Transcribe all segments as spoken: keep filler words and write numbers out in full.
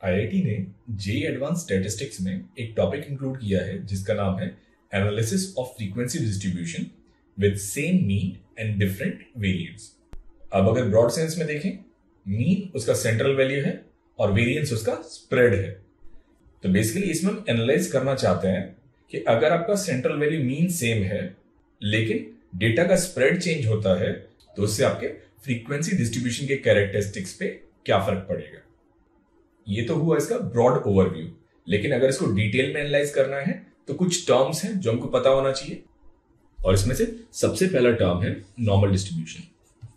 I I T ने JEE advance statistics में एक टॉपिक इंक्लूड किया है जिसका नाम है analysis of frequency distribution with same mean and different variance. अब अगर ब्रॉड सेंस में देखें, मीन उसका सेंट्रल वैल्यू है और वेरिएंस उसका स्प्रेड है। तो बेसिकली इसमें हम एनालाइज करना चाहते हैं कि अगर आपका सेंट्रल वैल्यू मीन सेम है लेकिन डेटा का स्प्रेड चेंज होता है तो उससे आपके फ्रीक्वेंसी डिस्ट्रीब्यूशन के कैरेक्टरिस्टिक्स पे क्या फर्क पड़ेगा। ये तो हुआ इसका ब्रॉड ओवरव्यू, लेकिन अगर इसको डिटेल में एनालाइज करना है तो कुछ टर्म्स हैं जो हमको पता होना चाहिए, और इसमें से सबसे पहला टर्म है नॉर्मल डिस्ट्रीब्यूशन।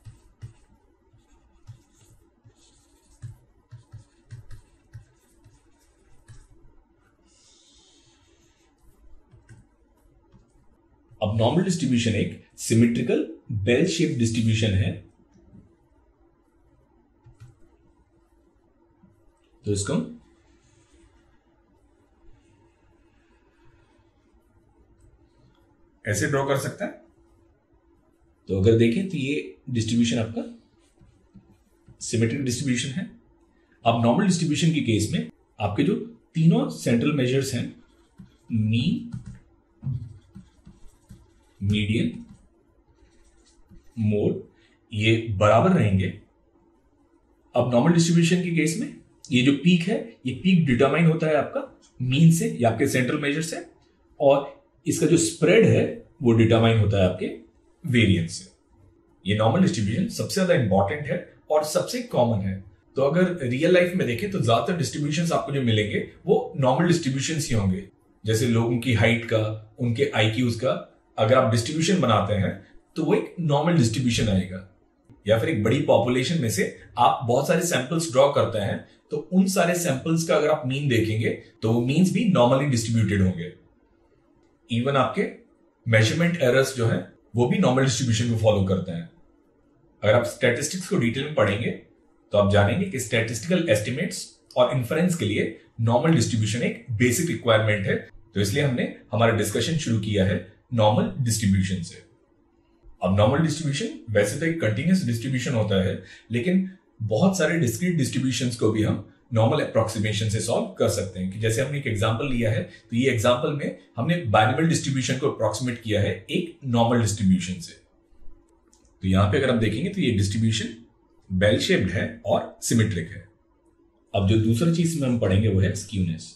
अब नॉर्मल डिस्ट्रीब्यूशन एक सिमेट्रिकल बेल शेप डिस्ट्रीब्यूशन है। तो इसको ऐसे ड्रॉ कर सकता है। तो अगर देखें तो ये डिस्ट्रीब्यूशन आपका सिमेट्रिक डिस्ट्रीब्यूशन है। अब नॉर्मल डिस्ट्रीब्यूशन के केस में आपके जो तीनों सेंट्रल मेजर्स हैं, मीन, मीडियन, मोड, ये बराबर रहेंगे। अब नॉर्मल डिस्ट्रीब्यूशन के केस में ये जो पीक है, ये पीक डिटरमाइन होता है आपका मीन से या आपके सेंट्रल मेजर से, और इसका जो स्प्रेड है वो डिटरमाइन होता है आपके वेरिएंस से। ये नॉर्मल डिस्ट्रीब्यूशन सबसे ज्यादा इंपॉर्टेंट है और सबसे कॉमन है। तो अगर रियल लाइफ में देखें तो ज्यादातर डिस्ट्रीब्यूशंस आपको जो मिलेंगे वो नॉर्मल डिस्ट्रीब्यूशंस ही होंगे। जैसे लोगों की हाइट का, उनके आईक्यूज का अगर आप डिस्ट्रीब्यूशन बनाते हैं तो वो एक नॉर्मल डिस्ट्रीब्यूशन आएगा। या फिर एक बड़ी पॉपुलेशन में से आप बहुत सारे सैंपल्स ड्रॉ करते हैं तो उन सारे सैंपल्स का अगर आप मीन देखेंगे तो वो मीन्स भी नॉर्मली डिस्ट्रीब्यूटेड होंगे। इवन आपके मेजरमेंट एरर्स जो हैं वो भी नॉर्मल डिस्ट्रीब्यूशन को फॉलो करते हैं। अगर आप स्टैटिस्टिक्स को डिटेल में पढ़ेंगे तो आप जानेंगे कि स्टैटिस्टिकल एस्टिमेट्स और इन्फरेंस के लिए नॉर्मल डिस्ट्रीब्यूशन एक बेसिक रिक्वायरमेंट है। तो इसलिए हमने हमारा डिस्कशन शुरू किया है नॉर्मल डिस्ट्रीब्यूशन से। अब नॉर्मल डिस्ट्रीब्यूशन वैसे तो एक कंटिन्यूअस डिस्ट्रीब्यूशन होता है, लेकिन बहुत सारे डिस्क्रीट डिस्ट्रीब्यूशंस को भी हम नॉर्मल अप्रोक्सीमेशन से सॉल्व कर सकते हैं। कि जैसे हमने एक एग्जांपल लिया है तो ये एग्जांपल में हमने बाइनोमियल डिस्ट्रीब्यूशन को अप्रोक्सीमेट किया है एक नॉर्मल डिस्ट्रीब्यूशन से। तो यहां पे अगर हम देखेंगे तो ये डिस्ट्रीब्यूशन बेल शेप्ड है और सिमेट्रिक है। अब जो दूसरा चीज में हम पढ़ेंगे वो है स्क्यूनेस।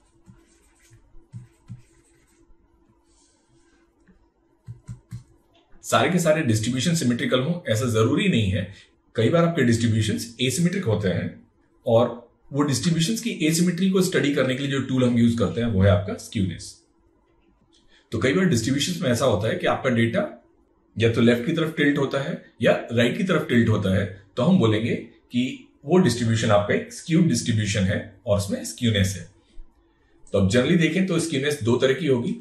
सारे के सारे डिस्ट्रीब्यूशन सिमेट्रिकल हो ऐसा जरूरी नहीं है। कई बार आपके डिस्ट्रीब्यूशंस एसिमेट्रिक होते हैं, और वो डिस्ट्रीब्यूशंस की एसिमेट्री को स्टडी करने के लिए जो टूल हम यूज करते हैं वो है आपका स्क्यूनेस। तो कई बार डिस्ट्रीब्यूशंस में ऐसा होता है कि आपका डेटा या तो लेफ्ट की तरफ टिल्ट होता है या राइट की तरफ टिल्ट होता है, तो हम बोलेंगे कि वो डिस्ट्रीब्यूशन आपका एक स्क्यूड डिस्ट्रीब्यूशन है और उसमें स्क्यूनेस है। तो अब जनरली देखें तो स्क्यूनेस दो तरह की होगी।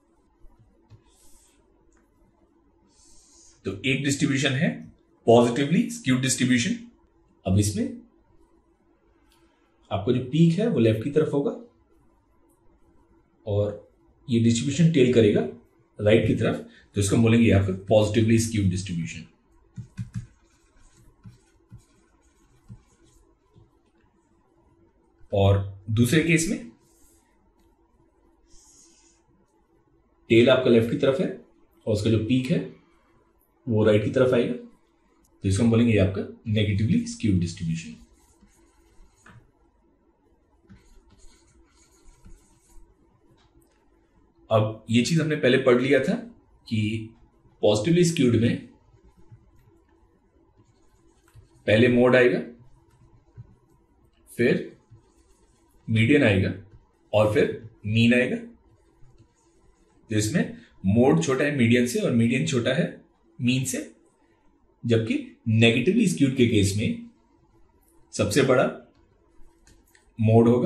तो एक डिस्ट्रीब्यूशन है पॉजिटिवली स्क्यूड डिस्ट्रीब्यूशन। अब इसमें आपको जो पीक है वो लेफ्ट की तरफ होगा और ये डिस्ट्रीब्यूशन टेल करेगा राइट की तरफ, तो इसको बोलेंगे यहां पे पॉजिटिवली स्क्यूड डिस्ट्रीब्यूशन। और दूसरे केस में टेल आपका लेफ्ट की तरफ है और उसका जो पीक है वो राइट की तरफ आएगा, तो इसको हम बोलेंगे ये आपका नेगेटिवली स्क्यूड डिस्ट्रीब्यूशन। अब ये चीज हमने पहले पढ़ लिया था कि पॉजिटिवली स्क्यूड में पहले मोड आएगा, फिर मीडियन आएगा और फिर मीन आएगा। तो इसमें मोड छोटा है मीडियन से और मीडियन छोटा है मीन से, जबकि नेगेटिवली स्क्यूड के केस में सबसे बड़ा मोड होगा,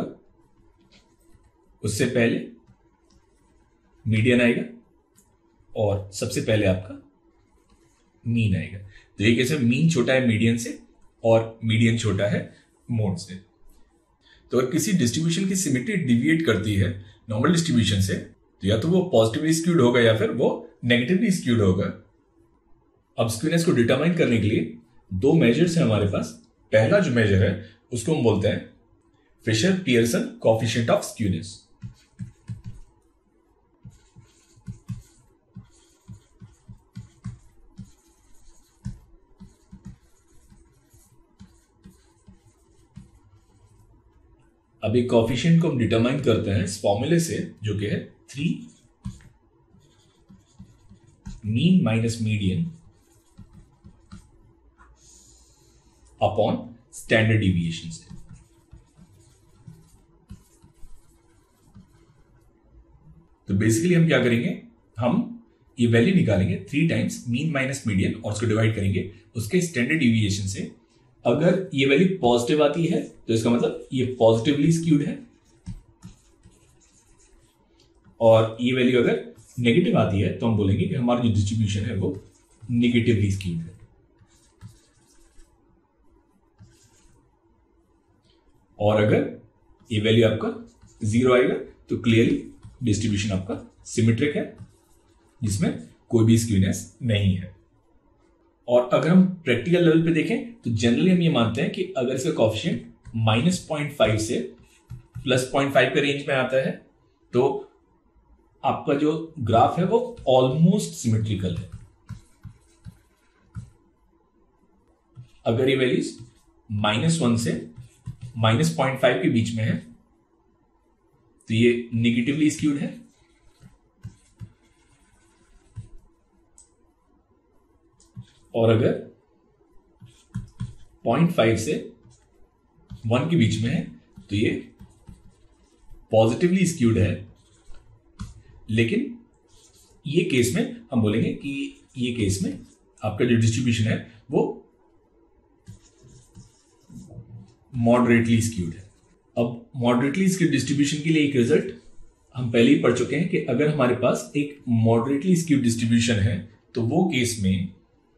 उससे पहले मीडियन आएगा और सबसे पहले आपका मीन आएगा। तो ये केस में मीन छोटा है मीडियन से और मीडियन छोटा है मोड से। तो अगर किसी डिस्ट्रीब्यूशन की सिमेट्री डिविएट करती है नॉर्मल डिस्ट्रीब्यूशन से, तो या तो वो पॉजिटिवली स्क्यूड होगा या फिर वो नेगेटिवली स्क्यूड होगा। अब स्क्यूनेस को डिटरमाइन करने के लिए दो मेजर्स हैं हमारे पास। पहला जो मेजर है उसको हम बोलते हैं Fisher Pearson coefficient of skewness. अभी कोएफिशिएंट को हम डिटरमाइन करते हैं इस फॉर्मूले से, जो कि है three mean minus median upon standard deviation से। तो बेसिकली हम क्या करेंगे, हम ये वैल्यू निकालेंगे three times mean minus median और उसको डिवाइड करेंगे उसके स्टैंडर्ड डिविएशन से। अगर ये वैल्यू पॉजिटिव आती है तो इसका मतलब ये पॉजिटिवली स्क्यूड है, और ये वैल्यू अगर नेगेटिव आती है तो हम बोलेंगे कि हमारा जो डिस्ट्रीब्यूशन है वो नेगेटिवली स्क्यूड है। और अगर ये वैल्यू आपका जीरो आएगा तो क्लियरली डिस्ट्रीब्यूशन आपका सिमेट्रिक है, जिसमें कोई भी स्क्यूनेस नहीं है। और अगर हम प्रैक्टिकल लेवल पे देखें तो जनरली हम ये मानते हैं कि अगर इसका कोएफिशिएंट माइनस पॉइंट फाइव से प्लस पॉइंट फाइव के रेंज में आता है तो आपका जो ग्राफ है वो ऑलमोस्ट सिमेट्रिकल है। अगर ये वैल्यूज माइनस वन से माइनस पॉइंट फाइव के बीच में है तो ये निगेटिवली स्क्यूड है, और अगर पॉइंट फाइव से वन के बीच में है तो ये पॉजिटिवली स्क्यूड है। लेकिन ये केस में हम बोलेंगे कि ये केस में आपका जो डिस्ट्रीब्यूशन है वो मॉडरेटली स्क्यूड है। अब मॉडरेटली स्क्यूड डिस्ट्रीब्यूशन के लिए एक रिजल्ट हम पहले ही पढ़ चुके हैं कि अगर हमारे पास एक मॉडरेटली स्क्यूड डिस्ट्रीब्यूशन है तो वो केस में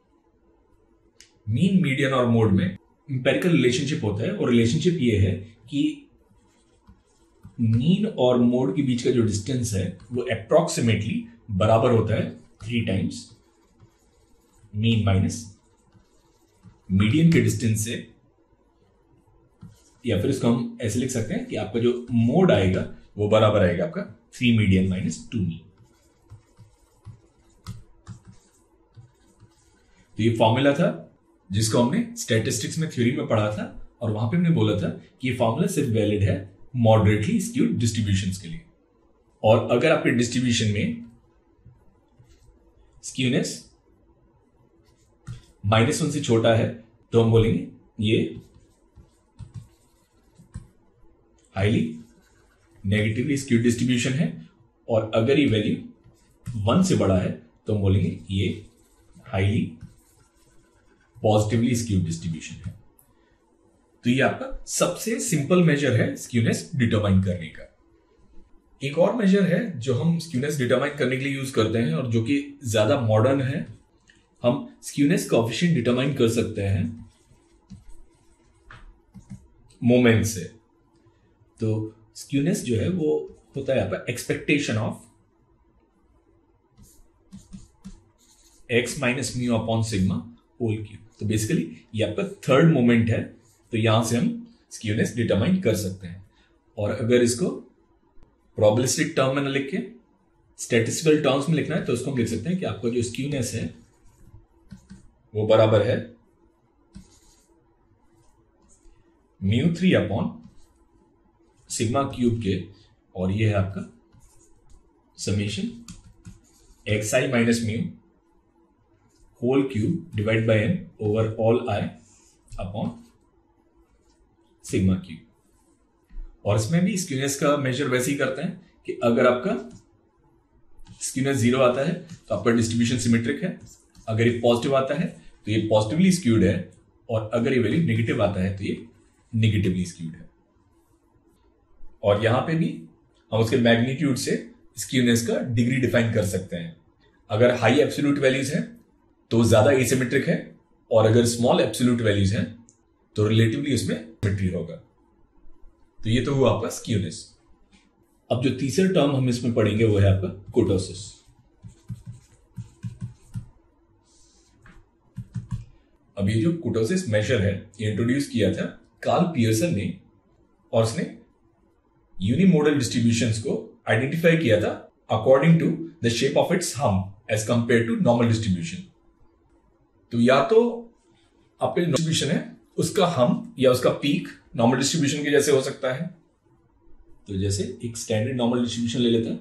मीन मीडियन और मोड में इंपेरिकल रिलेशनशिप होता है, और रिलेशनशिप ये है कि मीन और मोड के बीच का जो डिस्टेंस है वो अप्रोक्सीमेटली बराबर होता है three times mean minus median के डिस्टेंस से। या फिर इसको हम ऐसे लिख सकते हैं कि आपका जो मोड आएगा वो बराबर आएगा आपका three median minus two mean. तो ये फॉर्मूला था जिसको हमने स्टैटिस्टिक्स में थ्योरी में पढ़ा था, और वहां पे हमने बोला था कि ये फॉर्मूला सिर्फ वैलिड है मॉडरेटली स्क्यूड डिस्ट्रीब्यूशंस के लिए। और अगर आपके डिस्ट्रीब्यूशन में स्क्यूनेस माइनस वन से छोटा है तो हम बोलेंगे ये हाईली नेगेटिवली स्क्यूड डिस्ट्रीब्यूशन है, और अगर ये वैल्यू वन से बड़ा है तो हम बोलेंगे ये हाईली पॉजिटिवली स्क्यूड डिस्ट्रीब्यूशन है। तो ये आपका सबसे सिंपल मेजर है स्क्यूनेस डिटरमाइन करने का। एक और मेजर है जो हम स्क्यूनेस डिटरमाइन करने के लिए यूज करते हैं और जो कि ज्यादा मॉडर्न है। हम स्क्यूनेस कोएफिशिएंट डिटरमाइन कर सकते हैं मोमेंट से। तो स्क्यूनेस जो है वो होता है आपका expectation of X minus mu upon sigma whole cube. तो बेसिकली ये आपका थर्ड मोमेंट है, तो यहां से हम स्क्यूनेस डिटरमाइन कर सकते हैं। और अगर इसको प्रोबेबिलिस्टिक टर्म में न लिख के स्टैटिस्टिकल टर्म्स में लिखना है तो उसको हम लिख सकते हैं कि आपका जो स्क्यूनेस है वो बराबर है mu three upon sigma cube के, और ये है आपका summation X I minus mu whole cube divide by N over all I upon sigma cube. और इसमें भी स्क्यूनेस का मेजर वैसे ही करते हैं कि अगर आपका स्क्यूनेस जीरो आता है तो आपका डिस्ट्रीब्यूशन सिमेट्रिक है, अगर ये पॉजिटिव आता है तो ये पॉजिटिवली स्क्यूड है, और अगर ये वैल्यू नेगेटिव आता है तो ये नेगेटिवली स्क्यूड है। और यहां पे भी हम उसके मैग्नीट्यूड से स्क्यूनेस का डिग्री डिफाइन कर सकते हैं। अगर हाई एब्सोल्यूट वैल्यूज हैं तो ज्यादा एसिमेट्रिक है, और अगर स्मॉल एब्सोल्यूट वैल्यूज हैं तो रिलेटिवली उसमें सिमेट्री होगा। तो ये तो हुआ आपका स्क्यूनेस। अब जो तीसरा टर्म हम इसमें पढ़ेंगे वो है आपका कुर्टोसिस। अब ये जो कुर्टोसिस मेजर है ये इंट्रोड्यूस किया था कार्ल पियर्सन ने, और उसने यूनिमोडल डिस्ट्रीब्यूशंस को आइडेंटिफाई किया था according to the shape of its hump as compare to normal distribution. तो या तो आपका डिस्ट्रीब्यूशन है उसका हम्प या उसका पीक नॉर्मल डिस्ट्रीब्यूशन के जैसे हो सकता है। तो जैसे एक स्टैंडर्ड नॉर्मल डिस्ट्रीब्यूशन ले लेते हैं,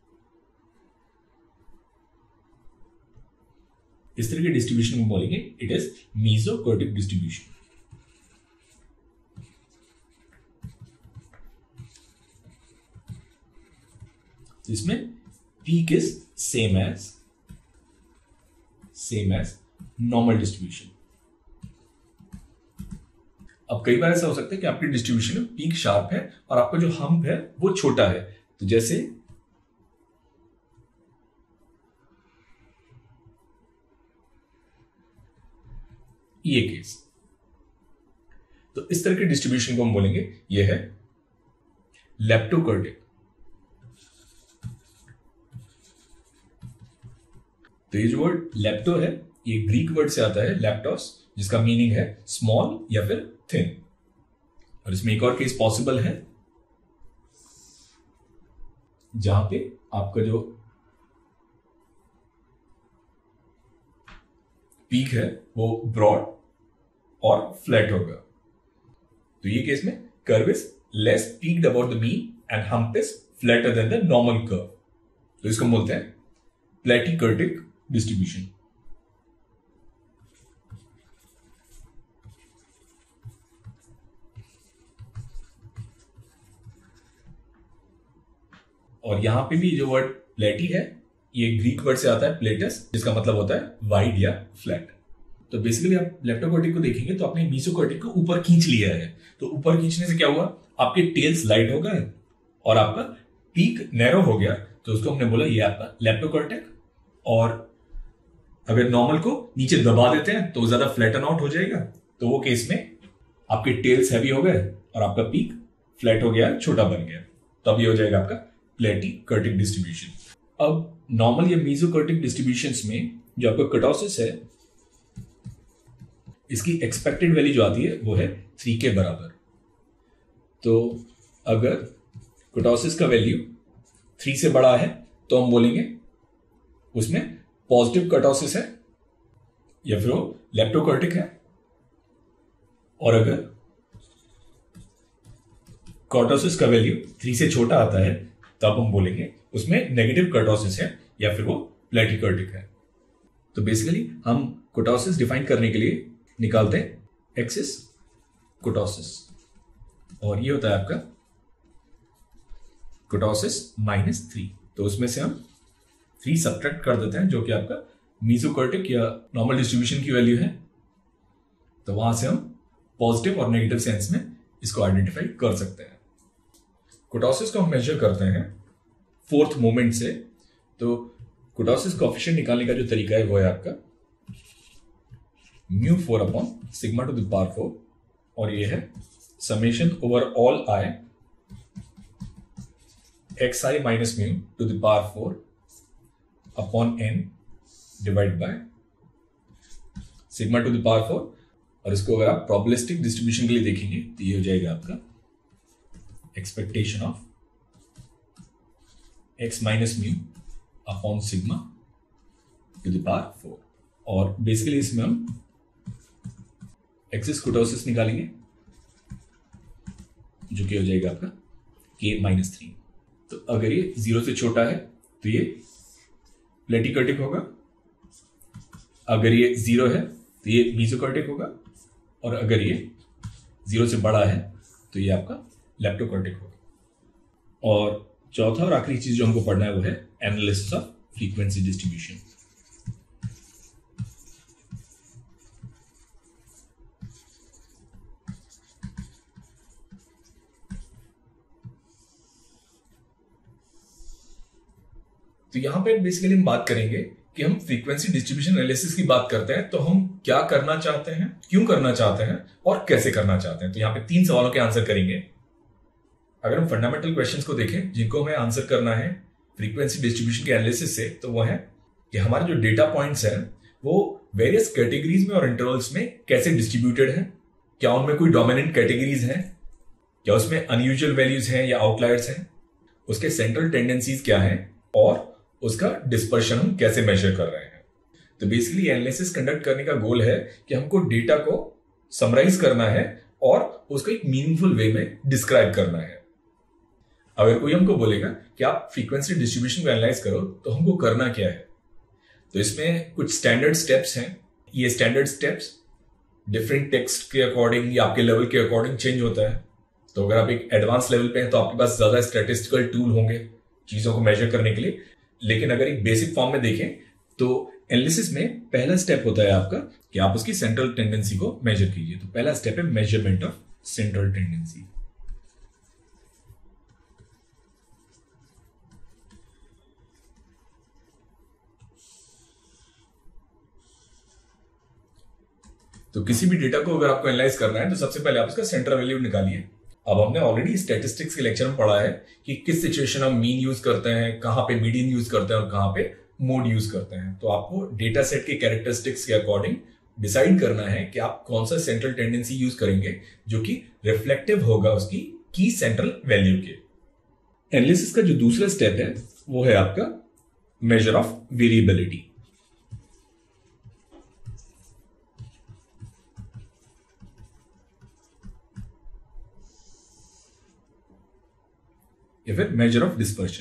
इस तरह के डिस्ट्रीब्यूशन को बोलेंगे इट इज मीसोकर्टिक डिस्ट्रीब्यूशन। इसमें peak is same as same as normal distribution. अब कई बार ऐसा हो सकता है कि आपकी डिस्ट्रीब्यूशन में पीक शार्प है और आपका जो हम्प है वो छोटा है। तो जैसे ये केस, तो इस तरह के डिस्ट्रीब्यूशन को हम बोलेंगे ये है लेप्टोकर्टिक। तो ये जो वर्ड लेप्टो है ये ग्रीक वर्ड से आता है लेप्टोस, जिसका मीनिंग है स्मॉल या फिर थिन। और इसमें एक और केस पॉसिबल है जहां पे आपका जो पीक है वो ब्रॉड और फ्लैट होगा। तो ये केस में curve is less peaked about the mean and hump is flatter than the normal curve. तो इसको बोलते हैं प्लेटिकर्टिक डिस्ट्रीब्यूशन। और यहां पे भी जो वर्ड प्लेटी है ये ग्रीक वर्ड से आता है प्लेटस, जिसका मतलब होता है वाइड या फ्लैट। तो बेसिकली आप लेप्टोकर्टिक को देखेंगे तो आपने मीसोकर्टिक को ऊपर खींच लिया है। तो ऊपर खींचने से क्या हुआ, आपके टेल स्लाइड हो गए और आपका पीक नैरो हो गया। तो उसको हमने बोला ये आपका लेप्टोकर्टिक। और अगर नॉर्मल को नीचे दबा देते हैं तो ज्यादा फ्लैटन आउट हो जाएगा। तो वो केस में आपके टेल्स हैवी हो गए और आपका पीक फ्लैट हो गया, छोटा बन गया। तो अब ये हो जाएगा आपका प्लेटिकर्टिक डिस्ट्रीब्यूशन। अब नॉर्मल या मीसोकर्टिक डिस्ट्रीब्यूशंस में जो आपका कर्टोसिस है इसकी एक्सपेक्टेड वैल्यू जो आती है वो है थ्री के बराबर। तो अगर कर्टोसिस का वैल्यू थ्री से बड़ा है तो हम बोलेंगे उसमें पॉजिटिव कर्टोसिस है या फिर वो लेप्टोकर्टिक है। और अगर कर्टोसिस का वैल्यू थ्री से छोटा आता है तब हम बोलेंगे उसमें नेगेटिव कर्टोसिस है या फिर वो प्लेटिकर्टिक है। तो बेसिकली हम कर्टोसिस डिफाइन करने के लिए निकालते हैं एक्सिस कर्टोसिस, और ये होता है आपका कर्टोसिस माइनस थ्री। तो उसमें से हम थ्री सब्ट्रैक्ट कर देते हैं जो कि आपका मीसोकर्टिक या नॉर्मल डिस्ट्रीब्यूशन की वैल्यू है। तो वहां से हम पॉजिटिव और नेगेटिव सेंस में इसको आइडेंटिफाई कर सकते हैं। कर्टोसिस को हम मेजर करते हैं फोर्थ मोमेंट से। तो कर्टोसिस कोएफिशिएंट निकालने का जो तरीका है वो है आपका mu four upon sigma to the power four, और ये है summation over all I X I minus mu to the power four upon N divide by sigma to the power four. और इसको अगर आप प्रोबेबिलिस्टिक डिस्ट्रीब्यूशन के लिए देखेंगे तो ये हो जाएगा आपका expectation of X minus mu upon sigma to the power four. और बेसिकली इसमें हम एक्सिस कर्टोसिस निकालेंगे जो कि हो जाएगा आपका के माइनस थ्री। तो अगर ये जीरो से छोटा है तो ये प्लेटिकर्टिक होगा, अगर ये जीरो है तो ये मीसोकर्टिक होगा, और अगर ये जीरो से बड़ा है तो ये आपका लेप्टोकर्टिक होगा। और चौथा और आखिरी चीज जो हमको पढ़ना है वो है एनालिसिस ऑफ फ्रीक्वेंसी डिस्ट्रीब्यूशन। तो यहां पे बेसिकली हम बात करेंगे कि हम फ्रीक्वेंसी डिस्ट्रीब्यूशन एनालिसिस की बात करते हैं तो हम क्या करना चाहते हैं, क्यों करना चाहते हैं और कैसे करना चाहते हैं। तो यहां पे तीन सवालों के आंसर करेंगे। अगर हम फंडामेंटल क्वेश्चंस को देखें जिनको हमें आंसर करना है फ्रीक्वेंसी डिस्ट्रीब्यूशन के एनालिसिस से, तो वो है कि हमारे जो डेटा पॉइंट्स हैं वो वेरियस कैटेगरीज में और इंटरवल्स में कैसे डिस्ट्रीब्यूटेड है, क्या उनमें कोई डोमिनेंट कैटेगरीज हैं, क्या उसमें अनयूजुअल वैल्यूज हैं या आउटलायर्स हैं, उसके सेंट्रल टेंडेंसीज क्या हैं, और उसका डिस्पर्शन हम कैसे मेजर कर रहे हैं। तो बेसिकली एनालिसिस कंडक्ट करने का गोल है कि हमको डेटा को समराइज करना है और उसको एक मीनिंगफुल वे में डिस्क्राइब करना है। अगर कोई हमको बोलेगा कि आप फ्रीक्वेंसी डिस्ट्रीब्यूशन को एनालाइज करो, तो हमको करना क्या है। तो इसमें कुछ स्टैंडर्ड स्टेप्स हैं। ये स्टैंडर्ड स्टेप्स डिफरेंट टेक्स्ट के अकॉर्डिंग या आपके लेवल के अकॉर्डिंग चेंज होता है। तो अगर आप एक एडवांस लेवल पे हैं तो आपके पास ज्यादा स्टैटिस्टिकल टूल होंगे चीजों को मेजर करने के लिए। लेकिन अगर एक बेसिक फॉर्म में देखें तो एनालिसिस में पहला स्टेप होता है आपका कि आप उसकी सेंट्रल टेंडेंसी को मेजर कीजिए। तो पहला स्टेप है मेजरमेंट ऑफ सेंट्रल टेंडेंसी। तो किसी भी डेटा को अगर आपको एनालाइज करना है तो सबसे पहले आप उसका सेंट्रल वैल्यू निकालिए। अब हमने ऑलरेडी स्टैटिस्टिक्स के लेक्चर में पढ़ा है कि किस सिचुएशन हम मीन यूज करते हैं, कहां पे मीडियन यूज करते हैं और कहां पे मोड यूज करते हैं। तो आपको डेटा सेट के कैरेक्टरिस्टिक्स के अकॉर्डिंग डिसाइड करना है कि आप कौन सा सेंट्रल टेंडेंसी यूज करेंगे जो कि रिफ्लेक्टिव होगा उसकी की सेंट्रल वैल्यू के। एनालिसिस का जो दूसरा स्टेप है वो है आपका मेजर ऑफ वेरिएबिलिटी। या फिर मेजर ऑफ डिस्पर्शन।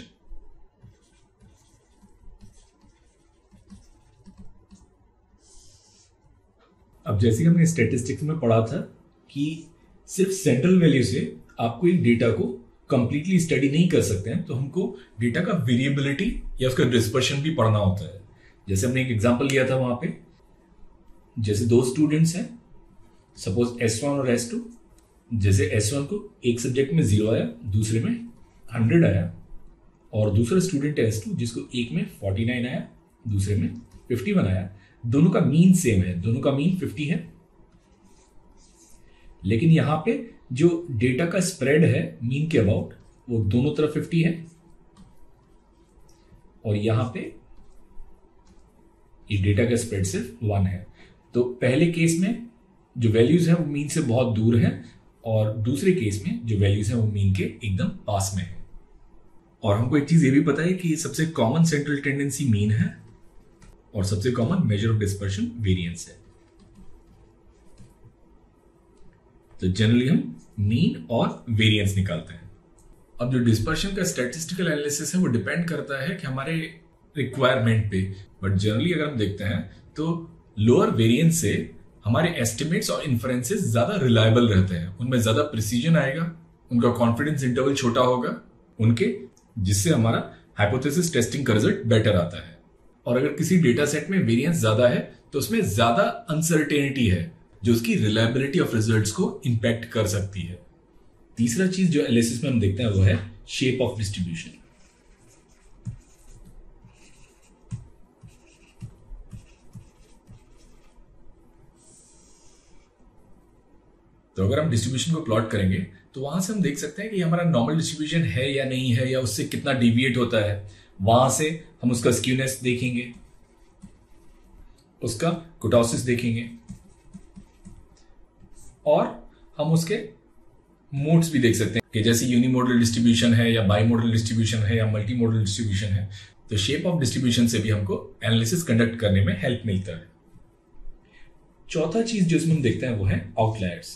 अब जैसे कि हमने स्टैटिस्टिक्स में पढ़ा था कि सिर्फ सेंट्रल वैल्यू से आपको एक डेटा को कंप्लीटली स्टडी नहीं कर सकते हैं, तो हमको डेटा का वेरिएबिलिटी या उसका डिस्पर्शन भी पढ़ना होता है। जैसे हमने एक एग्जांपल लिया था वहां पे, जैसे दो स्टूडेंट्स हैं, सपोज एस वन और एस टू। जैसे एस वन को एक सब्जेक्ट में जीरो आया, दूसरे में हंड्रेड आया, और दूसरा स्टूडेंट है एस टू जिसको एक में फोर्टी नाइन आया, दूसरे में फिफ्टी वन आया। दोनों का मीन सेम है, दोनों का मीन फिफ्टी है, लेकिन यहां पे जो डेटा का स्प्रेड है मीन के अबाउट वो दोनों तरफ फिफ्टी है, और यहां पे ये डेटा का स्प्रेड सिर्फ वन है। तो पहले केस में जो वैल्यूज है वो मीन से बहुत दूर है, और दूसरे केस में जो वैल्यूज है वो मीन के एकदम पास में है। और हमको एक चीज ये भी पता है कि सबसे कॉमन सेंट्रल टेंडेंसी मीन है और सबसे common measure of dispersion variance है। तो जनरली हम मीन और वेरिएंस निकालते हैं। अब जो डिस्पर्शन का स्टैटिस्टिकल एनालिसिस है वो डिपेंड करता है कि हमारे रिक्वायरमेंट पे, बट जनरली अगर हम देखते हैं तो लोअर वेरिएंस से हमारे एस्टिमेट्स और इन्फरेंसेस ज्यादा रिलायबल रहते हैं, उनमें ज्यादा प्रिसीजन आएगा, उनका कॉन्फिडेंस इंटरवल छोटा होगा उनके, जिससे हमारा हाइपोथेसिस टेस्टिंग का रिजल्ट बेटर आता है। और अगर किसी डेटा सेट में वेरिएंस ज्यादा है तो उसमें ज्यादा अनसर्टेनिटी है जो उसकी रिलायबिलिटी ऑफ रिजल्ट्स को इंपैक्ट कर सकती है। तीसरा चीज जो एनालिसिस में हम देखते हैं वो है शेप ऑफ डिस्ट्रीब्यूशन। तो अगर हम डिस्ट्रीब्यूशन को प्लॉट करेंगे तो वहां से हम देख सकते हैं कि हमारा नॉर्मल डिस्ट्रीब्यूशन है या नहीं है, या उससे कितना डिविएट होता है। वहां से हम उसका स्क्यूनेस देखेंगे, उसका कुटोसिस देखेंगे, और हम उसके मोड्स भी देख सकते हैं कि जैसे यूनिमोडल डिस्ट्रीब्यूशन है या बाईमोडल डिस्ट्रीब्यूशन है या मल्टीमोडल डिस्ट्रीब्यूशन है। तो शेप ऑफ डिस्ट्रीब्यूशन से भी हमको एनालिसिस कंडक्ट करने में हेल्प मिलता है। चौथा चीज जो इसमें हम देखते हैं वो है आउटलायर्स।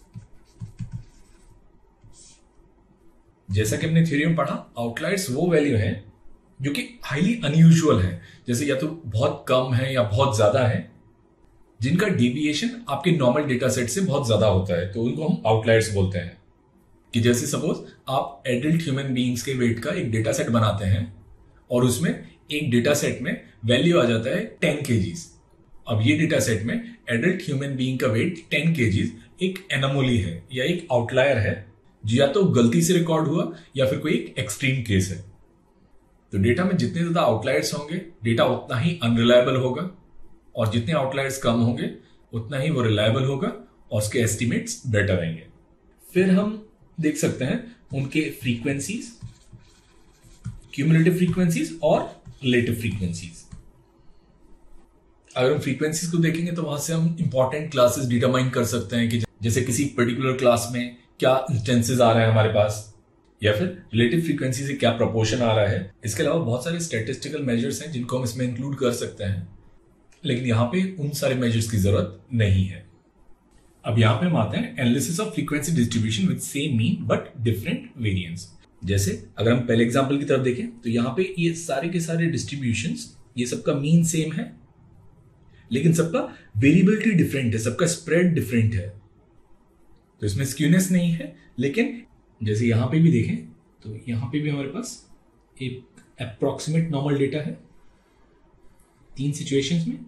जैसा कि हमने थ्योरी में पढ़ा, आउटलायर्स वो वैल्यू है जो कि हाईली अनयूजुअल है, जैसे या तो बहुत कम है या बहुत ज्यादा है, जिनका डेविएशन आपके नॉर्मल डेटा सेट से बहुत ज्यादा होता है, तो उनको हम आउटलायर्स बोलते हैं। कि जैसे सपोज आप एडल्ट ह्यूमन बीइंग्स के वेट का एक डेटा सेट बनाते हैं और उसमें एक डेटा सेट में वैल्यू आ जाता है टेन केजीज। अब ये डेटा सेट में एडल्ट ह्यूमन बीइंग का वेट टेन केजीज एक एनोमली है या एक आउटलायर है, जो या तो गलती से रिकॉर्ड हुआ या फिर कोई एक एक्सट्रीम केस है। तो डेटा में जितने ज्यादा आउटलायर्स होंगे डेटा उतना ही अनरिलायबल होगा, और जितने आउटलायर्स कम होंगे उतना ही वो रिलायबल होगा और उसके एस्टिमेट्स बेटर रहेंगे। फिर हम देख सकते हैं उनके फ्रीक्वेंसीज, क्यूमुलेटिव फ्रीक्वेंसीज और रिलेटिव फ्रीक्वेंसीज। अगर हम फ्रीक्वेंसीज को देखेंगे तो वहां से हम इंपॉर्टेंट क्लासेस डिटरमाइन कर सकते हैं कि जैसे किसी पर्टिकुलर क्लास में क्या इंस्टेंसेस आ रहे हैं हमारे पास, या फिर रिलेटिव फ्रीक्वेंसी से क्या प्रोपोर्शन आ रहा है। इसके अलावा बहुत सारे स्टैटिस्टिकल मेजर्स हैं जिनको हम इसमें इंक्लूड कर सकते हैं, लेकिन यहाँ पे उन सारे मेजर्स की जरूरत नहीं है। अब यहाँ पे हम आते हैं analysis of frequency distribution with same mean but different variance. जैसे अगर हम पहले एग्जांपल की तरफ देखें तो यहाँ पे ये सारे के सारे डिस्ट्रीब्यूशंस, ये सबका मीन सेम है, लेकिन सबका वेरिएबिलिटी डिफरेंट है, सबका स्प्रेड डिफरेंट है। तो इसमें स्क्यूनेस नहीं है, लेकिन जैसे यहां पे भी देखें तो यहां पे भी हमारे पास एक अप्रॉक्सीमेट नॉर्मल डेटा है तीन सिचुएशंस में,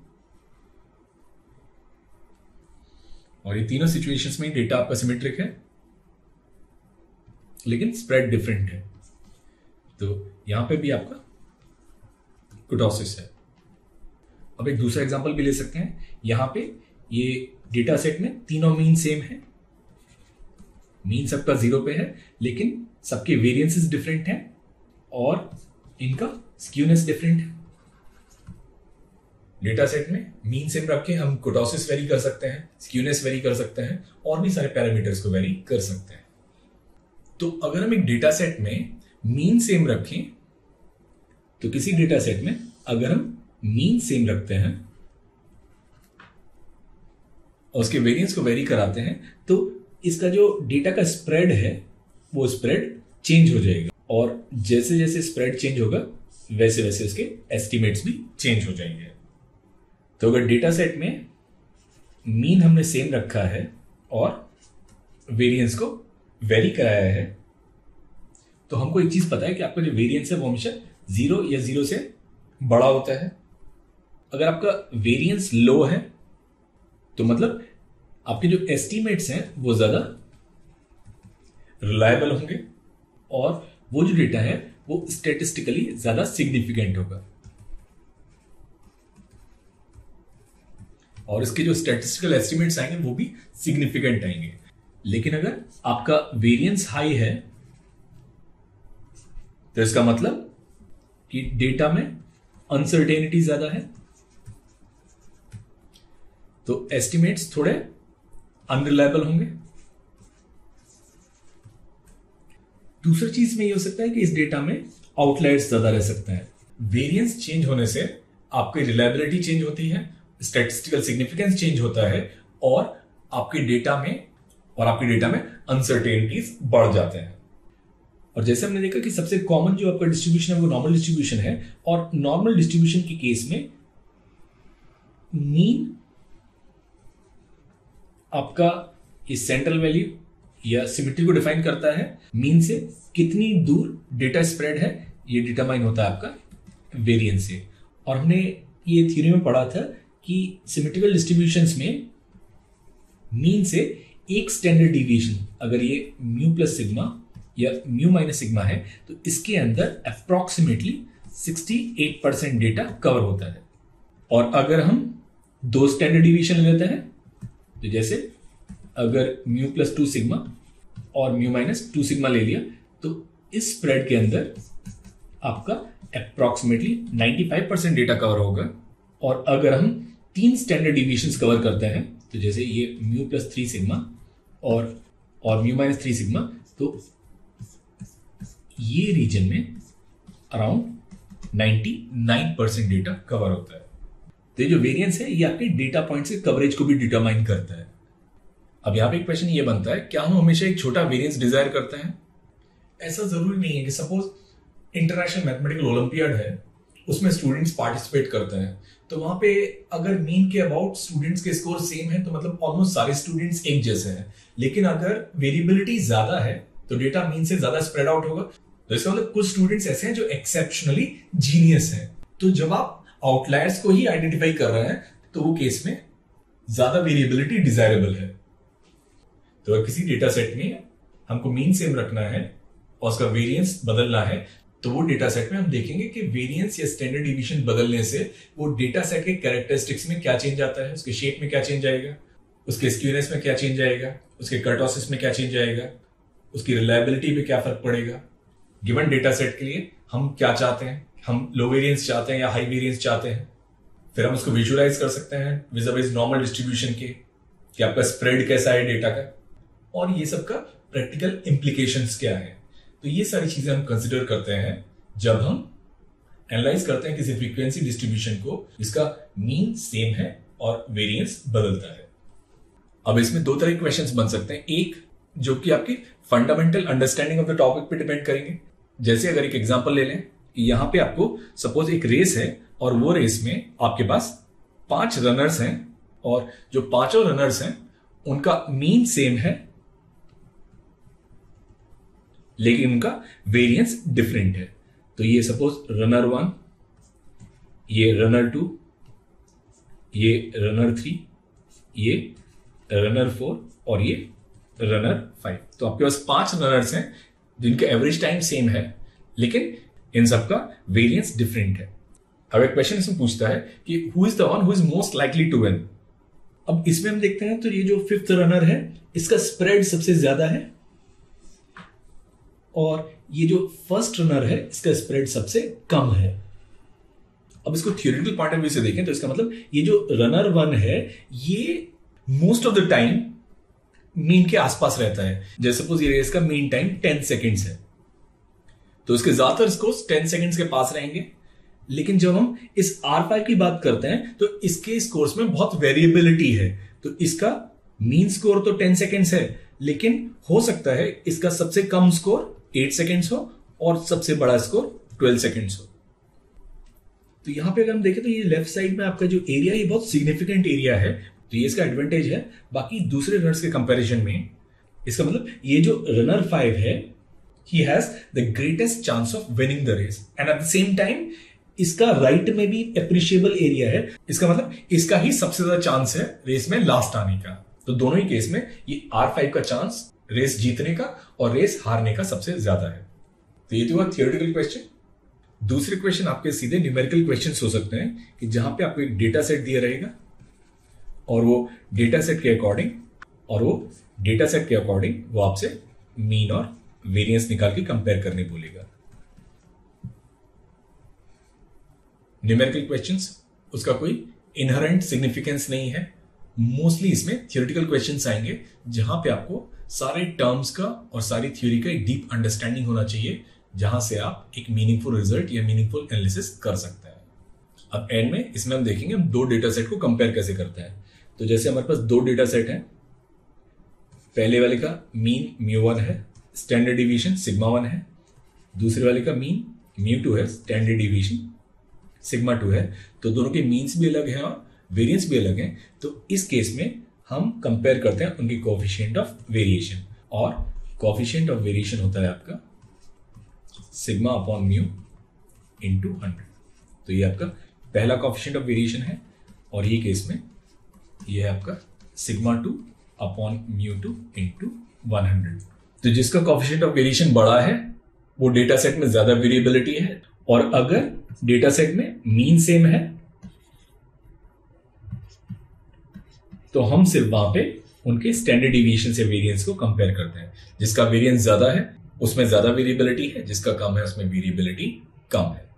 और ये तीनों सिचुएशंस में डेटा आपका सिमेट्रिक है, लेकिन स्प्रेड डिफरेंट है। तो यहां पे भी आपका कुर्टोसिस है। अब एक दूसरा एग्जांपल भी ले सकते हैं। यहां पे ये डेटा सेट में तीनों मीन सेम है, मीन सबका जीरो पे है, लेकिन सबके वेरिएंसेस डिफरेंट हैं और इनका स्क्यूनेस डिफरेंट है। डेटा सेट में मीन सेम रख के हम कुर्टोसिस वेरी कर सकते हैं, स्क्यूनेस वेरी कर सकते हैं, और भी सारे पैरामीटर्स को वेरी कर सकते हैं। तो अगर हम एक डेटा सेट में मीन सेम रखें, तो किसी डेटा सेट में अगर हम मीन सेम रखते हैं और उसके वेरिएंस को वेरी कराते हैं, तो इसका जो डेटा का स्प्रेड है वो स्प्रेड चेंज हो जाएगा, और जैसे जैसे स्प्रेड चेंज होगा वैसे वैसे उसके एस्टिमेट्स भी चेंज हो जाएंगे। तो अगर डेटा सेट में मीन हमने सेम रखा है और वेरिएंस को वेरी कराया है, तो हमको एक चीज पता है कि आपका जो वेरिएंस है वो हमेशा जीरो या जीरो से बड़ा होता है। अगर आपका वेरिएंस लो है तो मतलब आपके जो एस्टिमेट्स हैं वो ज्यादा रिलायबल होंगे, और वो जो डेटा है वो स्टैटिस्टिकली ज्यादा सिग्निफिकेंट होगा, और इसके जो स्टैटिस्टिकल एस्टिमेट्स आएंगे वो भी सिग्निफिकेंट आएंगे। लेकिन अगर आपका वेरिएंस हाई है तो इसका मतलब कि डेटा में अनसर्टेनिटी ज्यादा है, तो एस्टिमेट्स थोड़े अनरिलायबल होंगे। दूसरी चीज में यह हो सकता है कि इस डेटा में आउटलायर्स ज्यादा रह सकते हैं। वेरिएंस चेंज होने से आपकी रिलायबिलिटी चेंज होती है, स्टैटिस्टिकल सिग्निफिकेंस चेंज होता है, और आपके डेटा में और आपके डेटा में अनसर्टेनिटीज बढ़ जाते हैं। और जैसे हमने देखा कि सबसे कॉमन जो आपका डिस्ट्रीब्यूशन है वो नॉर्मल डिस्ट्रीब्यूशन है, और नॉर्मल डिस्ट्रीब्यूशन के केस में मीन आपका इस सेंट्रल वैल्यू या सिमेट्री को डिफाइन करता है। मीन से कितनी दूर डेटा स्प्रेड है ये डिटरमाइन होता है आपका वेरिएंस से। और हमने ये थ्योरी में पढ़ा था कि सिमेट्रिकल डिस्ट्रीब्यूशंस में मीन से एक स्टैंडर्ड डिविएशन, अगर ये म्यू प्लस सिग्मा या म्यू माइनस सिग्मा है, तो इसके अंदर अप्रोक्सीमेटली अड़सठ परसेंट डेटा कवर होता है। और अगर हम दो स्टैंडर्ड डिविएशन लेते हैं, तो जैसे अगर म्यू प्लस टू सिग्मा और म्यू माइनस टू सिग्मा ले लिया, तो इस स्प्रेड के अंदर आपका अप्रोक्सीमेटली पचानवे परसेंट डेटा कवर होगा। और अगर हम तीन स्टैंडर्ड डिविएशंस कवर करते हैं, तो जैसे ये म्यू प्लस थ्री सिग्मा और और म्यू माइनस थ्री सिग्मा, तो ये रीजन में अराउंड निन्यानवे परसेंट डेटा कवर होता है। तो ये जो वेरिएंस है ये आपके डेटा पॉइंट से कवरेज को भी डिटरमाइन करता है। अब यहां पे एक क्वेश्चन ये बनता है, क्या हम हमेशा एक छोटा वेरिएंस डिजायर करते हैं? ऐसा जरूरी नहीं है कि सपोज इंटरनेशनल मैथमेटिकल ओलंपियाड है, उसमें स्टूडेंट्स पार्टिसिपेट करते हैं, तो वहां पे अगर मीन के अबाउट स्टूडेंट्स के स्कोर सेम है तो मतलब ऑलमोस्ट सारे स्टूडेंट्स एक जैसे हैं। लेकिन अगर वेरिएबिलिटी ज्यादा है तो डेटा मीन से ज्यादा स्प्रेड आउट होगा। तो इसका मतलब कुछ स्टूडेंट्स ऐसे हैं जो एक्सेप्शनली जीनियस हैं। तो जब आप आउटलायर्स को ही आइडेंटिफाई कर रहे हैं तो वो केस में ज्यादा वेरिएबिलिटी डिजायरेबल है। तो अगर किसी डेटा सेट में हमको मीन सेम रखना है और उसका वेरिएंस बदलना है, तो वो डेटा सेट में हम देखेंगे कि वेरिएंस या स्टैंडर्ड डिवीजन बदलने से वो डेटा सेट के कैरेक्टरिस्टिक्स में क्या चेंज आता है, उसके शेप में क्या चेंज आएगा, उसके स्क्यूनेस में क्या चेंज आएगा, उसके कर्टोसिस में क्या चेंज आएगा, उसकी रिलायबिलिटी पे क्या फर्क पड़ेगा। गिवन डेटा सेट के लिए हम क्या चाहते हैं, हम लो वेरिएंस चाहते हैं या हाई वेरिएंस चाहते हैं। फिर हम उसको विजुअलाइज कर सकते हैं विज़ अ विज़ नॉर्मल डिस्ट्रीब्यूशन के, कि आपका स्प्रेड कैसा है डेटा का। और ये सब का प्रैक्टिकल इम्प्लीकेशंस क्या है। तो ये सारी चीजें हम कंसिडर करते हैं जब हम एनालाइज करते हैं किसी फ्रीक्वेंसी डिस्ट्रीब्यूशन को जिसका मीन सेम है और वेरिएंस बदलता है। अब इसमें दो तरह के क्वेश्चंस बन सकते हैं, एक जो कि आपकी fundamental understanding of the topic पे डिपेंड करेंगे। जैसे अगर एक एग्जांपल ले लें, यहां पे आपको सपोज एक रेस है और वो रेस में आपके पास पांच रनर्स हैं और जो पांचों रनर्स हैं उनका मीन सेम है लेकिन उनका वेरिएंस डिफरेंट है। तो ये सपोज रनर वन, ये रनर टू, ये रनर थ्री, ये रनर फोर और ये रनर फाइव। तो आपके पास पांच रनर्स हैं जिनका एवरेज टाइम सेम है लेकिन इन सबका वेरिएंस डिफरेंट है। अब एक क्वेश्चन इसमें पूछता है कि who is the one who is most likely to win. अब इसमें हम देखते हैं तो ये जो फिफ्थ रनर है इसका स्प्रेड सबसे ज्यादा है और ये जो फर्स्ट रनर है इसका स्प्रेड सबसे कम है। अब इसको थियोरेटिकल पॉइंट ऑफ व्यू से देखें तो इसका मतलब ये जो रनर वन है ये most of the time mean के आसपास रहता है। जैसे सपोज ये रेस का मीन टाइम टेन सेकेंड्स है तो इसके ज्यादातर स्कोर्स टेन सेकेंड्स के पास रहेंगे। लेकिन जब हम इस आर फाइव की बात करते हैं तो इसके स्कोर्स में बहुत वेरिएबिलिटी है। तो इसका मीन स्कोर तो टेन सेकेंड्स है लेकिन हो सकता है इसका सबसे कम स्कोर एट सेकेंड्स हो और सबसे बड़ा स्कोर ट्वेल्व सेकेंड्स हो। तो यहां पे अगर हम देखें तो ये लेफ्ट साइड में आपका जो एरिया ये बहुत सिग्निफिकेंट एरिया है, तो ये इसका एडवांटेज है। बाकी दूसरे रनर्स के कंपैरिजन में इसका मतलब ये जो रनर फाइव है he has the greatest chance of winning the race and at the same time इसका राइट में भी एप्रिशिएबल एरिया है। इसका मतलब इसका ही सबसे ज्यादा चांस है रेस में लास्ट आने का। तो दोनों ही केस में ये आर फाइव का चांस रेस जीतने का और रेस हारने का सबसे ज्यादा है। तो ये तो हुआ थियोरेटिकल क्वेश्चन। दूसरे क्वेश्चन आपके सीधे न्यूमेरिकल क्वेश्चंस हो सकते हैं कि जहां पे आपको एक डेटा सेट दिया रहेगा और वो डेटा सेट के अकॉर्डिंग और वो डेटा सेट के अकॉर्डिंग वो आपसे मीन और वेरिएंस निकाल के कंपेयर करने बोलेगा। न्यूमेरिकल क्वेश्चंस उसका कोई इनहेरेंट सिग्निफिकेंस नहीं है। मोस्टली इसमें थियोरेटिकल क्वेश्चंस आएंगे जहां पे आपको सारे टर्म्स का और सारी थ्योरी का एक डीप अंडरस्टैंडिंग होना चाहिए जहां से आप एक मीनिंगफुल रिजल्ट या मीनिंगफुल एनालिसिस कर सकते हैं। अब एंड में इसमें हम देखेंगे हम दो डेटा सेट को कंपेयर कैसे करते हैं। तो जैसे हमारे पास दो डेटा सेट हैं, पहले वाले का मीन म्यू वन है, स्टैंडर्ड डिवीजन सिग्मा वन है। दूसरे वाले का मीन म्यू टू है, स्टैंडर्ड डिवीजन सिग्मा टू है। तो दोनों के मीन्स भी अलग हैं और वेरिएंस भी अलग हैं। तो इस केस में हम कंपेयर करते हैं उनकी कोएफिशिएंट ऑफ वेरिएशन और कोएफिशिएंट ऑफ वेरिएशन होता है आपका sigma upon mu into hundred. तो ये आपका पहला कोएफिशिएंट ऑफ वेरिएशन है और ये केस में ये है आपका sigma two upon mu two into one hundred. तो जिसका कोएफिशिएंट ऑफ वेरिएशन बड़ा है वो डेटा सेट में ज्यादा वेरिएबिलिटी है और अगर डेटा सेट में मीन सेम है तो हम सिर्फ वहां पे उनके स्टैंडर्ड डिवीएशन से वेरिएंस को कंपेयर करते हैं। जिसका वेरिएंस ज्यादा है उसमें ज्यादा वेरिएबिलिटी है, जिसका कम है उसमें वेरिएबिलिटी कम है।